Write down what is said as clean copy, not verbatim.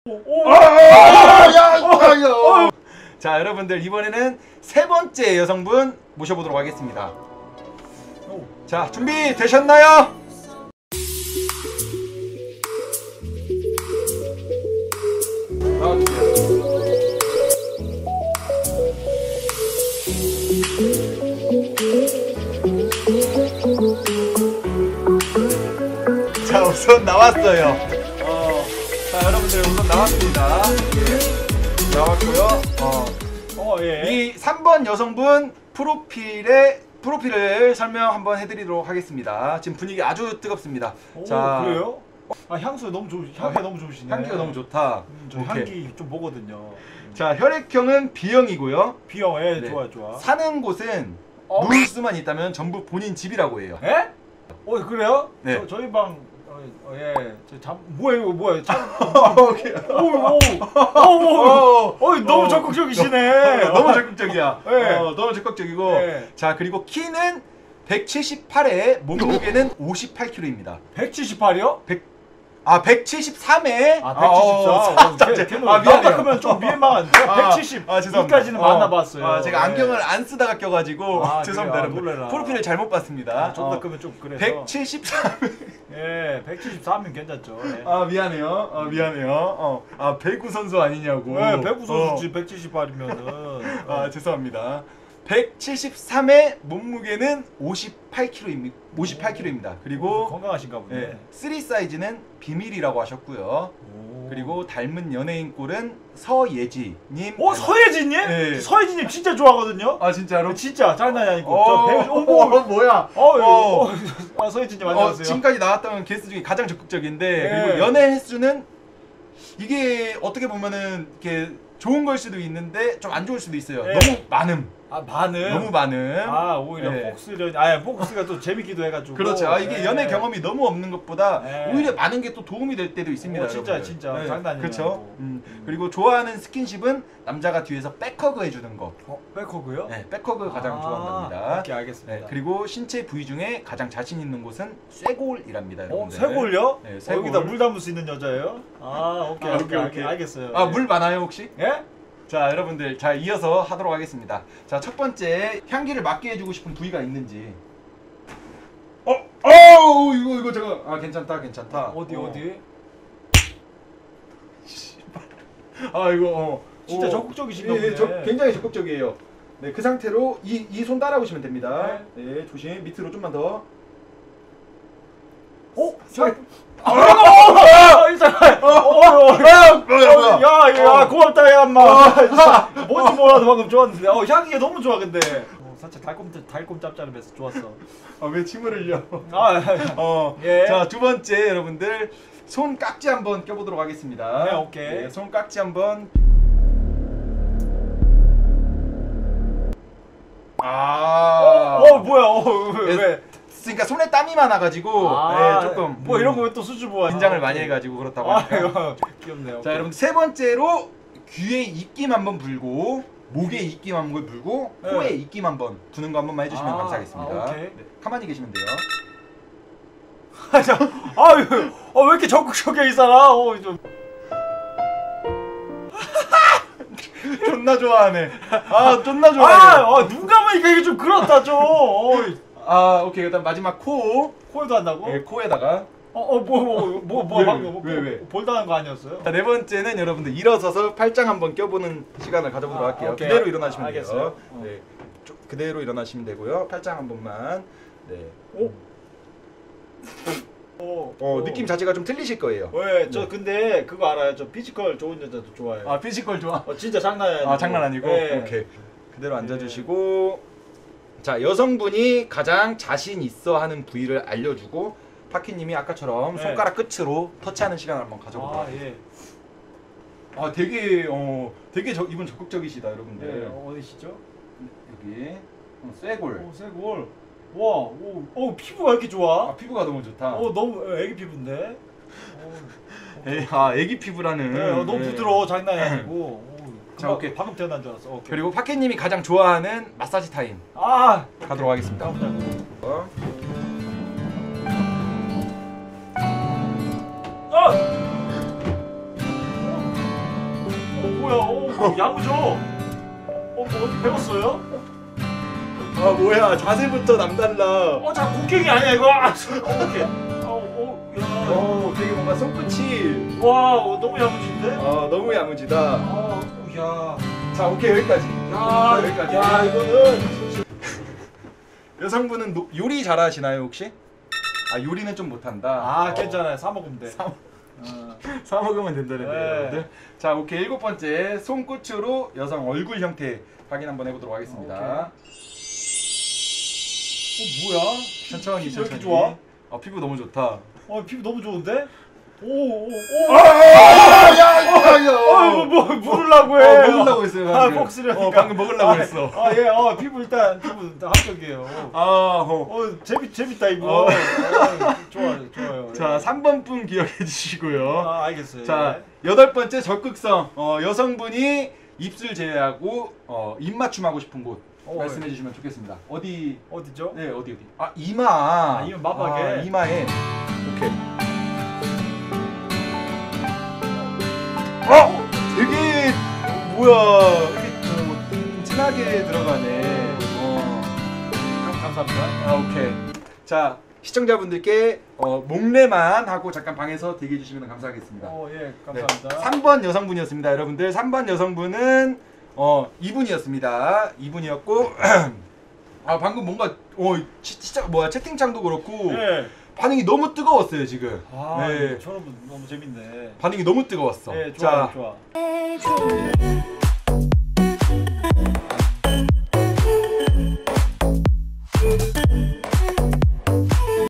자, 여러분들 이번에는 세 번째 여성분 모셔보도록 하겠습니다. 자, 준비 되셨나요? 자, 우선 나왔어요. 자, 여러분들 우선 나왔습니다. 예. 나왔고요. 예. 이 3번 여성분 프로필을 설명 한번 해드리도록 하겠습니다. 지금 분위기 아주 뜨겁습니다. 자, 그래요? 아, 향수 너무 향기가 너무 좋으시네. 향기가 너무 좋다. 저 향기 좀 보거든요. 자, 혈액형은 B형이고요. B형, 예, 네. 좋아. 사는 곳은 누울 수만 있다면 전부 본인 집이라고 해요. 예? 그래요? 네. 저희 방, 예, 뭐예요? 너무 적극적이시네. 너무 적극적이야. 네. 너무 적극적이고. 네. 자, 그리고 키는 178에 몸무게는 58kg입니다. 178이요? 173에. 174. 미안해요. 그러면 좀 민망한데. 172까지는 만나봤어요. 제가 안경을 안 쓰다가 껴가지고 죄송합니다, 여러분. 놀래라. 프로필을 잘못 봤습니다. 좀 더 끄면 좀 그래서. 173. 예, 173면 괜찮죠. 예. 미안해요. 배구 선수 아니냐고. 네, 배구 선수지 178이면은. 죄송합니다. 173의 몸무게는 58kg입니다. 그리고 건강하신가 보네. 네, 3 사이즈는 비밀이라고 하셨고요. 그리고 닮은 연예인 꼴은 서예지님. 서예진님? 네. 서예진님 진짜 좋아하거든요. 아, 진짜로? 진짜 장난이 아니고. 저 배우 뭐야? 서예진님 안녕하세요. 지금까지 나왔던 게스트 중에 가장 적극적인데 네. 그리고 연애 횟수는 이게 어떻게 보면은 이렇게 좋은 걸 수도 있는데 좀 안 좋을 수도 있어요. 네. 너무 많음. 많음. 너무 많음. 오히려 네. 폭스련. 폭스가 또 재밌기도 해가지고. 그렇죠. 이게 연애 경험이 너무 없는 것보다 네. 오히려 많은 게 또 도움이 될 때도 있습니다. 진짜 여러분들. 진짜 네. 장난이 아니고. 그렇죠. 그리고 좋아하는 스킨십은 남자가 뒤에서 백허그 해주는 거. 백허그요? 네, 백허그 가장 좋아한답니다. 오케이, 알겠습니다. 네, 그리고 신체 부위 중에 가장 자신 있는 곳은 쇄골이랍니다. 여러분들. 쇄골요? 네, 쇄골. 여기다 물 담을 수 있는 여자예요? 오케이. 알겠어요. 물 많아요 혹시? 예? 자, 여러분들, 자, 이어서 하도록 하겠습니다. 자, 첫 번째 향기를 맡게 해주고 싶은 부위가 있는지. 이거 제가 괜찮다. 어디? 이거 진짜 적극적이신가 보네. 굉장히 적극적이에요. 네, 그 상태로 이 손 따라오시면 됩니다. 네, 조심. 밑으로 좀만 더. 고맙다 야 엄마. 뭔지 몰라도 방금 좋았는데. 향기가 너무 좋아 근데. 살짝 달콤 짭짤해서 좋았어. 왜 침을 흘려? 예. 자, 두 번째 여러분들 손 깍지 한번 껴보도록 하겠습니다. 네, 오케이. 네, 손 깍지 한번. 뭐야? 왜? 그러니까 손에 땀이 많아가지고 조금 이런 거 왜 또 수줍어? 긴장을 많이 해가지고 그렇다고 하니까. 귀엽네요. 자, 여러분 세 번째로 귀에 입김 한번 불고 목에 입김 한번 불고 코에 입김 한번 부는 거 한번만 해주시면 감사하겠습니다. 오케이. 네, 가만히 계시면 돼요. 왜 이렇게 적극적이야 이 사람? 좀. 존나 좋아하네. 존나 좋아해. 눈 감으니까 이게 좀 그렇다 좀. 오케이. 일단 마지막 코에도 한다고? 네, 코에다가. 방금 왜? 볼당한 거 아니었어요? 자, 네 번째는 여러분들 일어서서 팔짱 한번 껴보는 시간을 가져보도록 할게요. 오케이. 그대로 일어나시면 알겠어요. 돼요. 네, 그대로 일어나시면 되고요. 팔짱 한 번만. 네. 느낌 자체가 좀 틀리실 거예요. 근데 그거 알아요. 저 피지컬 좋은 여자도 좋아해요. 피지컬 좋아? 진짜 장난 아니고. 장난 아니고? 네. 오케이. 그대로 앉아주시고. 자, 여성분이 가장 자신 있어 하는 부위를 알려주고 파키님이 아까처럼 손가락 끝으로 터치하는 시간을 한번 가져보도록 하겠습니다. 되게 이분 적극적이시다, 여러분들. 어디시죠? 여기 쇄골. 쇄골. 와, 피부가 이렇게 좋아? 피부가 너무 좋다. 너무 애기 피부인데. 애기 피부라는. 너무 부드러워, 장난이 아니고. 자, 오케이. 방금 태어난 줄 알았어. 오케이. 그리고 파키님이 가장 좋아하는 마사지 타임. 가도록 하겠습니다. 뭐야? 야무져. 뭐 어디 배웠어요? 아 뭐야 자세부터 남달라. 자 곡괭이 아니야 이거. 오케이. 야. 되게 뭔가 손끝이 와, 너무 야무진데? 너무 야무지다. 야. 자 오케이 여기까지. 여기까지. 야, 이거는 여성분은 요리 잘하시나요 혹시? 아 요리는 좀 못한다. 괜찮아요. 사 먹으면 돼. 사 먹으면 된다는데요, 네. 여러분들. 자 오케이 7번째 손끝으로 여성 얼굴 형태 확인 한번 해보도록 하겠습니다. 뭐야? 천천히 피부 왜 이렇게 천천히. 좋아? 피부 너무 좋다. 피부 너무 좋은데? 뭐 물으려고 해. 먹으려고 했어요. 방금. 복수려니까. 방금 먹으려고 했어. 피부 일단 다 합격이에요. 재밌다 이거. 좋아요. 자 3번 분 기억해 주시고요. 알겠어요. 자 8번째 적극성. 여성분이 입술 제외하고 입 맞춤하고 싶은 곳 말씀해 주시면 좋겠습니다. 어디죠? 네 어디. 이마. 이마 맞박에. 이마에. 오케이. 되게 뭐야 이렇게 좀 진하게 들어가네. 감사합니다. 오케이. 자 시청자분들께 목례만 하고 잠깐 방에서 대기해 주시면 감사하겠습니다. 감사합니다. 3번 여성분이었습니다, 여러분들. 3번 여성분은 이분이었습니다. 이분이었고 방금 뭔가 진짜 뭐야 채팅창도 그렇고 반응이 너무 뜨거웠어요 지금. 저런 분 너무 재밌네. 반응이 너무 뜨거웠어. 좋아. 좋아.